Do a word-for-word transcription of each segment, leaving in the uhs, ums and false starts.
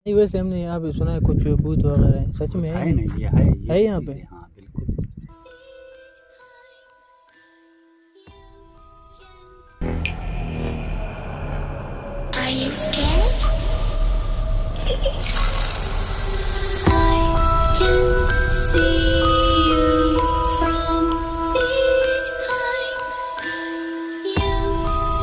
नहीं, वैसे हमने यहाँ पे सुना है कुछ भूत वगैरह है, सच में है? है नहीं, ये है, ये है यहाँ पे? हाँ बिल्कुल। Are you scared? I can see you from behind. You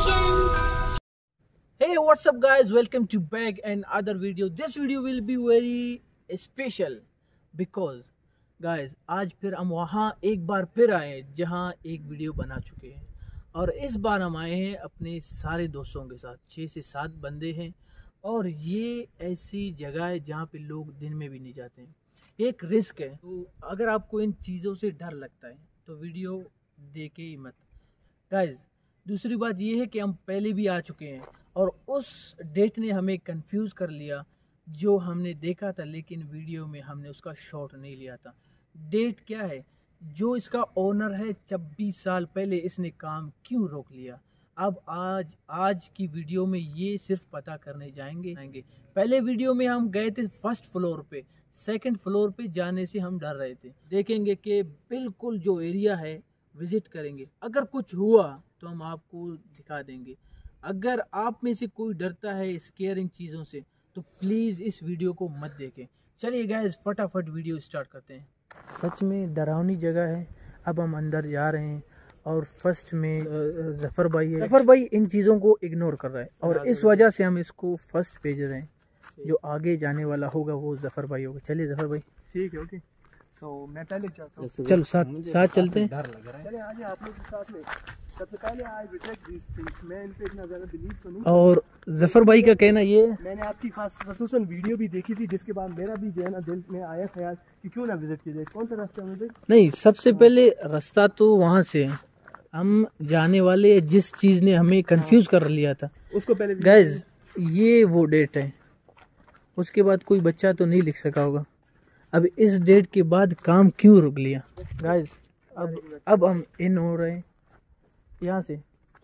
can. Hey, what's up guys, welcome to back and other video. This video will be very special because guys आज फिर हम वहाँ एक बार फिर आए हैं जहाँ एक वीडियो बना चुके हैं, और इस बार हम आए हैं अपने सारे दोस्तों के साथ। छः से सात बंदे हैं और ये ऐसी जगह है जहाँ पे लोग दिन में भी नहीं जाते हैं। एक रिस्क है, तो अगर आपको इन चीज़ों से डर लगता है तो वीडियो देखे ही मत गाइज। दूसरी बात ये है कि हम पहले भी आ चुके हैं और उस डेट ने हमें कंफ्यूज कर लिया जो हमने देखा था, लेकिन वीडियो में हमने उसका शॉट नहीं लिया था। डेट क्या है? जो इसका ओनर है छब्बीस साल पहले इसने काम क्यों रोक लिया। अब आज आज की वीडियो में ये सिर्फ पता करने जाएंगे जाएंगे पहले वीडियो में हम गए थे फर्स्ट फ्लोर पे, सेकंड फ्लोर पे जाने से हम डर रहे थे। देखेंगे कि बिल्कुल जो एरिया है विजिट करेंगे, अगर कुछ हुआ तो हम आपको दिखा देंगे। अगर आप में से कोई डरता है स्केयरिंग चीज़ों से तो प्लीज़ इस वीडियो को मत देखें। चलिए गाइस फटाफट वीडियो स्टार्ट करते हैं। सच में डरावनी जगह है। अब हम अंदर जा रहे हैं और फर्स्ट में जफ़र भाई है। जफ़र भाई इन चीज़ों को इग्नोर कर रहा है और इस वजह से हम इसको फर्स्ट भेज रहे हैं। जो आगे जाने वाला होगा वो जफ़र भाई होगा। चलिए जफ़र भाई। ठीक है, ओके। तो मैं पहले चलता हूँ। चलो साथ साथ चलते हैं। डर लग रहा है। चलिए आगे आप लोग के साथ में। सबसे पहले आई रिजेक्ट दिस थिंग्स, मैं इन पे इतना ज़्यादा बिलीव तो नहीं। और जफ़र भाई का कहना ये है, मैंने आपकी खास खसूसन वीडियो भी देखी थी जिसके बाद मेरा भी जो है ना दिल में आया ख्याल कि क्यों ना विजिट किया जाए। कौन सा रास्ता है? नहीं, सबसे पहले रास्ता तो वहाँ से है। हम जाने वाले जिस चीज़ ने हमें कंफ्यूज कर लिया था उसको पहले गाइज, ये वो डेट है। उसके बाद कोई बच्चा तो नहीं लिख सका होगा। अब इस डेट के बाद काम क्यों रुक लिया गाइज। अब अब हम इन हो रहे हैं यहाँ से,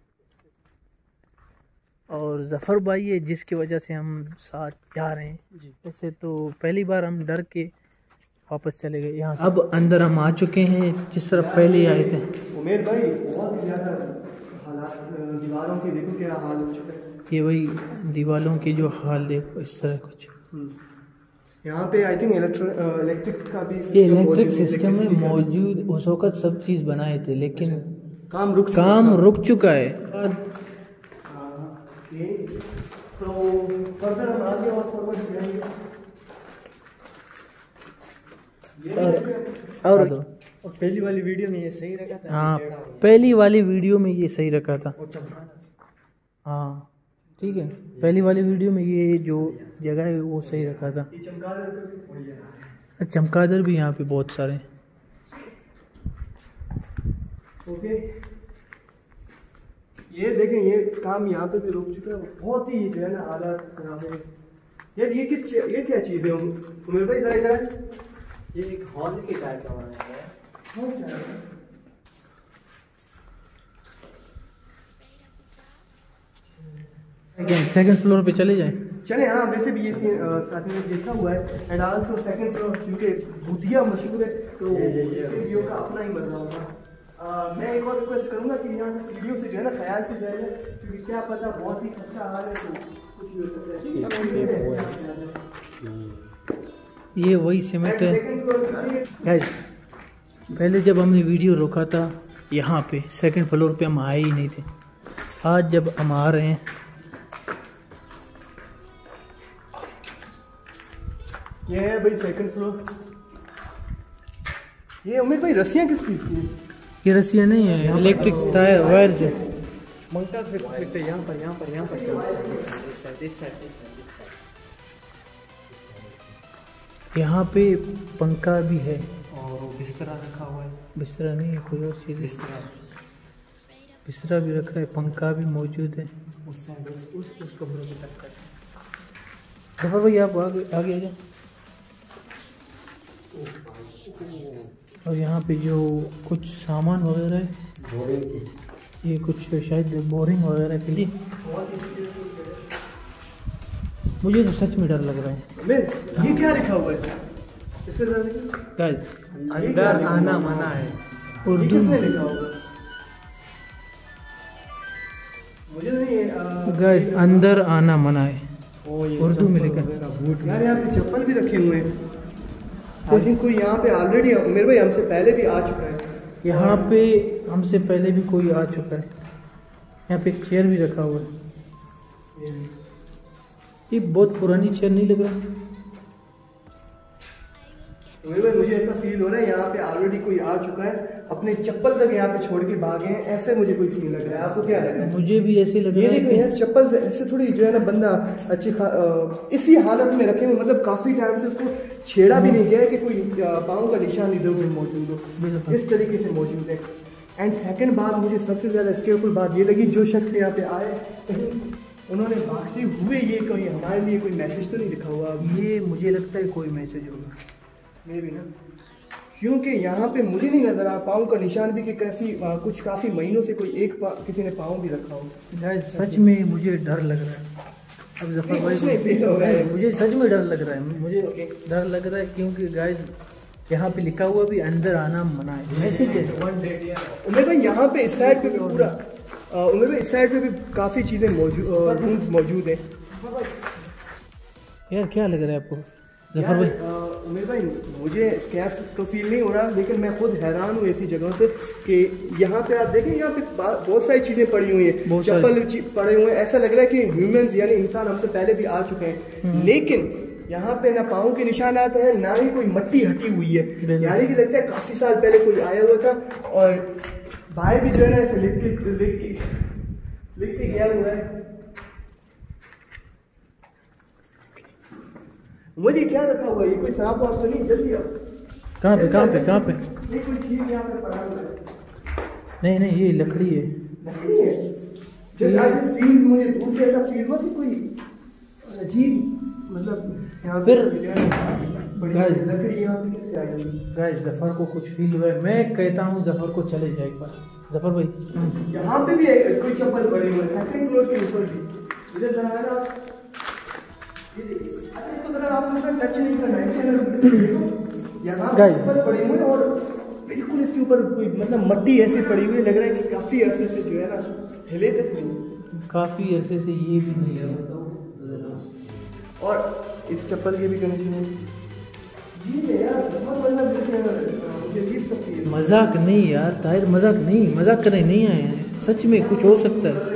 और जफ़र भाई है जिसकी वजह से हम साथ जा रहे हैं। वैसे तो पहली बार हम डर के वापस चले गए यहाँ से। अब अंदर हम आ चुके हैं जिस तरफ पहले आए थे। उमेर भाई बहुत ही ज़्यादा हालात, दीवारों के देखो क्या हाल हो चुका है। ये वही दीवारों की जो हाल देखो इस तरह कुछ। यहाँ पे आई थिंक इलेक्ट्रिक का भी ये इलेक्ट्रिक सिस्टम में मौजूद उस वक्त सब चीज़ बनाए थे, लेकिन काम रुक काम रुक चुका है। तो फर्दर हम आगे और फॉरवर्ड जाएंगे। और, और, और पहली वाली वीडियो में ये सही रखा था। हाँ, पहली वाली वीडियो में ये सही रखा था। हाँ ठीक है, पहली वाली वीडियो में ये जो जगह है वो सही रखा था। चमगादड़ भी यहाँ पे बहुत सारे हैं। ओके, ये देखें ये काम यहाँ पे भी रुक चुका है। बहुत ही जो है ना हालात खराब है यार। ये किस ये क्या चीज़ है उमेर भाई? जरा इधर। ये एक हॉल के टाइप का बनाया है। सेकंड फ्लोर पे चले जाएं। चले, हाँ वैसे भी ये साथ में देखा हुआ है। एंड आल्सो सेकंड फ्लोर क्योंकि भूतिया मशहूर है तो वीडियो का अपना ही मजा होगा। Uh, मैं एक और रिक्वेस्ट करूंगा कि यहाँ वीडियो से जो है ना ख्याल से जाएगा, क्योंकि क्या पता बहुत ही अच्छा हाल है तो कुछ भी हो सकता है। ये वही सीमेंट है। पहले जब हमने वीडियो रोका था यहाँ पे सेकंड फ्लोर पे हम आए ही नहीं थे। आज जब हम आ रहे हैं, ये है भाई सेकंड फ्लोर। ये उम्मीद भाई रस्सियाँ किस चीज़ की? ये रस्सियाँ नहीं है, इलेक्ट्रिक टायर वायर से मंगता से फिट है। यहाँ पर यहाँ पर यहाँ पर यहाँ पे पंखा भी है और बिस्तरा रखा हुआ है। बिस्तरा नहीं है, कोई और चीज़। बिस्तरा बिस्तरा भी रखा है, पंखा भी मौजूद है। उस उस उस कमरे की तक जफ़र भाई आप आगे आगे आ जाओ। और यहाँ पे जो कुछ सामान वगैरह है, ये कुछ शायद बोरिंग वगैरह के लिए। मुझे तो सच में डर लग रहा है। मैं ये क्या लिखा हुआ है? इसके जरा देखो। गाइस अंदर आना मना है। ये उर्दू किसने में लिखा होगा? मुझे नहीं आ, गाइस अंदर आना मना है, ओ ये उर्दू में चप्पल लिखा। वगैरह, बूट यार यहाँ पे चप्पल भी रखे हुए हैं। आई थिंक कोई यहाँ पे ऑलरेडी मेरे भाई हमसे पहले भी आ चुका है। यहाँ पे हमसे पहले भी कोई आ चुका है। यहाँ पे एक चेयर भी रखा हुआ है। ये बहुत पुरानी चेयर नहीं लग रहा? मेरे भाई मुझे ऐसा फील हो रहा है यहाँ पे ऑलरेडी कोई आ चुका है, अपने चप्पल तक यहाँ पे छोड़ के भागे हैं, ऐसे मुझे कोई सीन लग रहा है। आपको क्या लग रहा है? मुझे भी ऐसे लग ये रहा देखो है यार, चप्पल से ऐसे थोड़ी जो है ना बंदा अच्छी खा अ, इसी हालत में रखे हुए, मतलब काफी टाइम से उसको छेड़ा भी नहीं गया है कि कोई अ, पाँव का निशान इधर उधर मौजूद हो, बिल्कुल। इस तरीके से मौजूद है। एंड सेकंड बात मुझे सबसे ज़्यादा स्केयरफुल बात ये लगी, जो शख्स यहाँ पे आए कहीं उन्होंने भागते हुए ये कोई हमारे लिए कोई मैसेज तो नहीं लिखा हुआ। ये मुझे लगता है कोई मैसेज होगा। मे भी ना, क्योंकि यहाँ पे मुझे नहीं नजर आ पाँव का निशान भी कि काफ़ी अ, कुछ काफ़ी महीनों से कोई एक पा, किसी ने पाँव भी रखा हो। गाइस सच में मुझे डर लग रहा है। अब जफर नहीं, भाई कुछ नहीं feel हो रहा है। मुझे सच में डर लग रहा है। मुझे डर लग रहा है क्योंकि गाइस यहाँ पे लिखा हुआ भी अंदर आना मना है। मैसेज है। उमेर भाई यहाँ पे इस साइड पे भी पूरा अ, उमेर भाई इस साइड पे भी काफ़ी चीज़ें मौजूद रूम्स मौजूद हैं। यार क्या लग रहा है आपको जफर यार, भाई? अ, उमेर भाई मुझे स्कैर्स तो फील नहीं हो रहा, लेकिन मैं खुद हैरान हूँ ऐसी जगहों से कि यहाँ पे आप देखें, यहाँ पे बा- बहुत सारी चीज़ें पड़ी हुई हैं, बहुत चप्पल ची- पड़े हुए हैं। ऐसा लग रहा है कि ह्यूमंस यानी इंसान हमसे पहले भी आ चुके हैं, लेकिन यहाँ पे ना पाँव के निशान आते हैं ना ही कोई मट्टी हटी हुई है। बिल्कुल। यानी कि लगता है काफ़ी साल पहले कोई आया हुआ था, और बाहर भी जो है ना ऐसे लिख के लिख के लिख के गया हुआ है। मुझे क्या रखा हुआ है? ये कोई सांप वाप तो नहीं? जल्दी आओ। कहाँ पे कहाँ पे कहाँ पे? ये कोई चीज यहाँ पे पड़ा हुआ है। नहीं नहीं ये लकड़ी है। लकड़ी है। जब आज फील मुझे दूर से ऐसा फील हुआ कि कोई अजीब, मतलब यहाँ पे फिर- बड़ी Guys, लकड़ी यहाँ पे कैसे आई हुई? गाइस जफर को कुछ फील हुआ है। मैं कहता हूँ जफर को चले जाए एक बार। जफर भाई यहाँ पे भी एक- कोई चप्पल पड़े हुए, सेकंड फ्लोर के ऊपर भी। इधर जरा ना, ये देखिए। अच्छा, इसको जरा आप लोगों ने टच नहीं करना है, इसके अंदर देखो, यहाँ पे Guys. चप्पल पड़े हुए हैं और बिल्कुल इसके ऊपर कोई मतलब मट्टी ऐसी पड़ी हुई है, लग रहा है कि काफी अरसे से जो है ना हिले तक नहीं। काफी अरसे से ये भी नहीं है। और इस चप्पल के भी कंडीशन है जी है यार, बहुत मतलब जिसके मुझे अजीब सा फील। मजाक नहीं यार ताहिर, मजाक नहीं, मजाक करने नहीं आए हैं। सच में कुछ हो सकता है।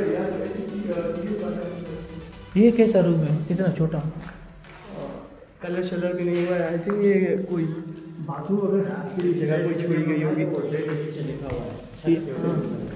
ये कैसा रूम है इतना छोटा? कलर शलर भी नहीं हुआ है। आई थिंक ये कोई बाथरूम वगैरह की जगह कोई छोड़ी गई होगी। ठीक, हाँ।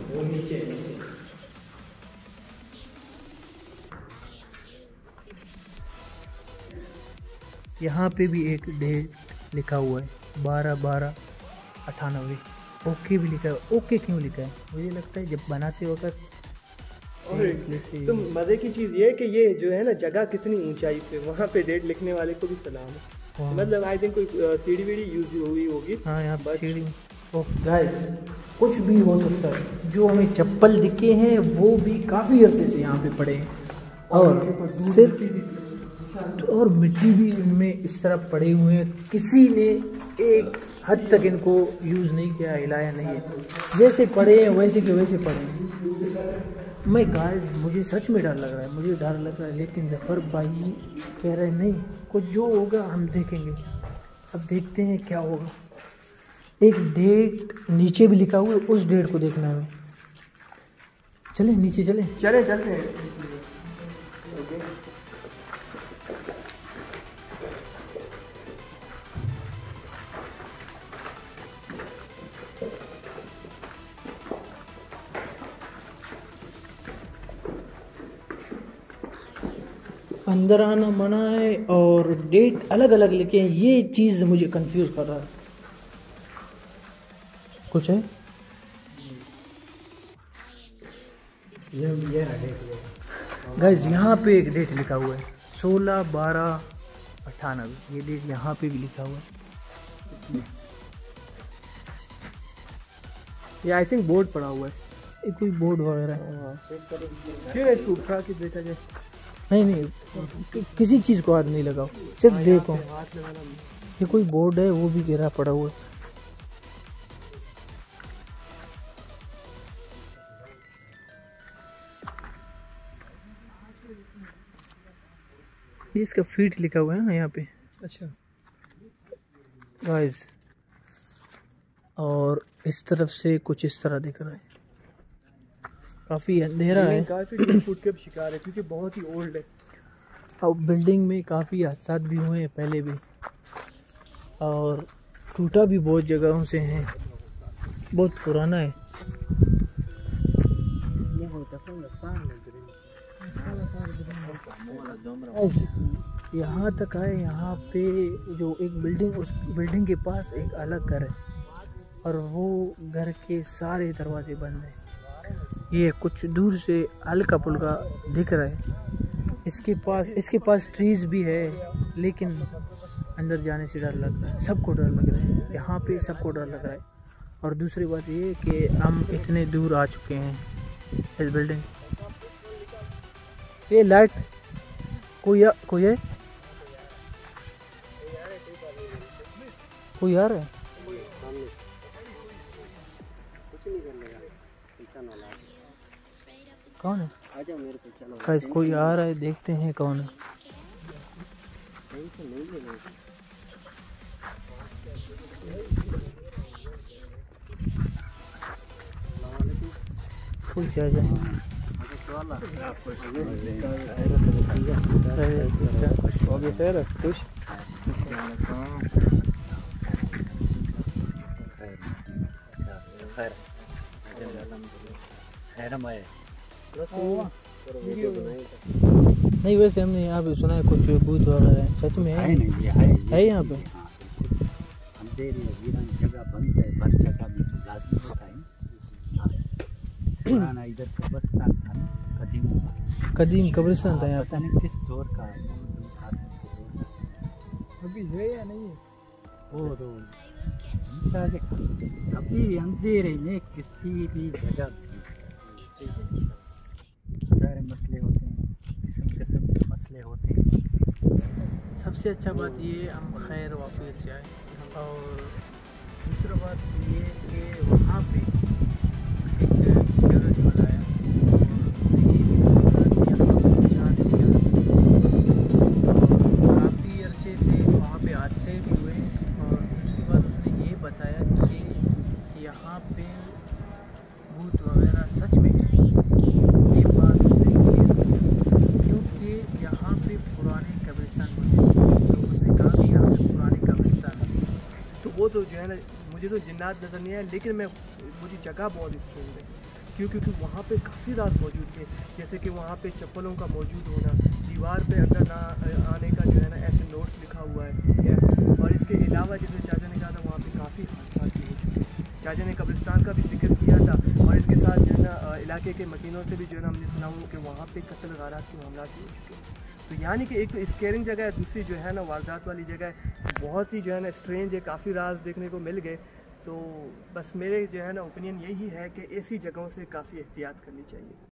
यहाँ पे भी एक डेट लिखा हुआ है, बारह बारह अठानवे। ओके भी लिखा है। ओके क्यों लिखा है? मुझे लगता है जब बनाते वक्त और तो मज़े की चीज़ ये है कि ये जो है ना जगह कितनी ऊंचाई पे, वहाँ पे डेट लिखने वाले को भी सलाम है। हाँ। मतलब आई थिंक कोई सीढ़ी वीढ़ी यूज हुई होगी। हाँ यहाँ बस। सीढ़ी। ओह गाइस कुछ भी हो सकता है। जो हमें चप्पल दिखे हैं वो भी काफ़ी अरसे से यहाँ पे पड़े हैं, और सिर्फ और मिट्टी भी इनमें इस तरह पड़े हुए हैं। किसी ने एक हद तक इनको यूज़ नहीं किया, हिलाया नहीं है। जैसे पड़े हैं वैसे के वैसे पड़े हैं। मैं गाइस मुझे सच में डर लग रहा है, मुझे डर लग रहा है, लेकिन जफर भाई कह रहे हैं नहीं, कुछ जो होगा हम देखेंगे। अब देखते हैं क्या होगा। एक डेट नीचे भी लिखा हुआ है, उस डेट को देखना है हमें। चले नीचे चले। चले चलते हैं। ओके। अंदर आना मना है और डेट अलग अलग लिखे हैं। ये चीज़ मुझे कंफ्यूज कर रहा है। कुछ है ये ये ना डेट गाइज, यहाँ पे एक डेट लिखा हुआ है सोलह बारह अट्ठानवे। ये डेट यहाँ पे भी लिखा हुआ है। ये आई थिंक बोर्ड पड़ा हुआ है। ये कोई बोर्ड वगैरह है। क्यों ना इसको उठा के देखा जाए। नहीं नहीं कि, किसी चीज़ को हाथ नहीं लगाओ, सिर्फ देखो। हाथ लगाना ये कोई बोर्ड है वो भी गिरा पड़ा हुआ है। ये इसका फीट लिखा हुआ है ना यहाँ पे। अच्छा गाइस, और इस तरफ से कुछ इस तरह दिख रहा है, काफ़ी अंधेरा है। काफी फुट के शिकार है क्योंकि बहुत ही ओल्ड है। और बिल्डिंग में काफ़ी हादसा भी हुए हैं पहले भी, और टूटा भी बहुत जगहों से है, बहुत पुराना है। यहाँ तक आए, यहाँ पे जो एक बिल्डिंग, उस बिल्डिंग के पास एक अलग घर है और वो घर के सारे दरवाजे बंद हैं। ये कुछ दूर से हल्का फुल्का दिख रहा है। इसके पास इसके पास ट्रीज भी है, लेकिन अंदर जाने से डर लग रहा है, सबको डर लग रहा है, यहाँ पे सबको डर लग रहा है। और दूसरी बात ये कि हम इतने दूर आ चुके हैं इस बिल्डिंग। ये लाइट कोई आ, कोई है कोई आ रहा है? कौन है? आजा मेरे पे चलो। गाइस कोई आ रहा है, देखते हैं कौन है। कोई जा जा सर खुश नहीं, वैसे हमने यहाँ पे सुना है कुछ भूत वगैरह है, सच में है? नहीं, ये है है यहाँ पे? अंधेरी वीरान जगह बंद है, हर जगह में तो लाजमी होता है। पुराना इधर कब्रिस्तान था, कदीम का कदीम कब्रिस्तान था यहाँ पता पे। नहीं किस दौर का है, अभी है या नहीं है? वो तो अभी भी अंधेरे में किसी भी जगह सारे मसले होते हैं, किस्म किस्म के मसले होते हैं। सबसे अच्छा बात ये हम खैर वापस से आए, और दूसरा बात ये कि वहाँ पे एक सिक्योरिटी वाला आया और उसने ये भी कहा कि यहाँ पर चार सिक्योरिटी, और काफ़ी अरसे से वहाँ पे हादसे भी हुए। और दूसरी बात उसने ये बताया कि यहाँ पे भूत वगैरह सच में है। ये बात उसने क्योंकि यहाँ पे पुराने कब्रिस्तान होते हैं, तो उसने कहा कि यहाँ पे पुराने कब्रिस्तान है। तो वो तो जो है ना, मुझे तो जिन्नात नज़र नहीं आया, लेकिन मैं मुझे जगह बहुत स्ट्रेंज है क्यों क्योंकि वहाँ पे काफ़ी राज मौजूद थे, जैसे कि वहाँ पे चप्पलों का मौजूद होना, दीवार पे अंदर ना आने का जो है ना ऐसे नोट्स लिखा हुआ है, ठीक है। और इसके अलावा जैसे चाचा ने कहा था वहाँ पे काफ़ी हादसा भी हो चुके हैं। चाचा ने कब्रिस्तान का भी जिक्र किया था, और इसके साथ जो है ना इलाके के मकीनों से भी जो है ना हमने सुना हुआ कि वहाँ पे कत्ल गारात के मामला भी हो चुके हैं। तो यानी कि एक तो स्केरिंग जगह है, दूसरी जो है ना वारदात वाली जगह है, बहुत ही जो है ना स्ट्रेंज है, काफ़ी राज देखने को मिल गए। तो बस मेरे जो है ना ओपिनियन यही है कि ऐसी जगहों से काफ़ी एहतियात करनी चाहिए।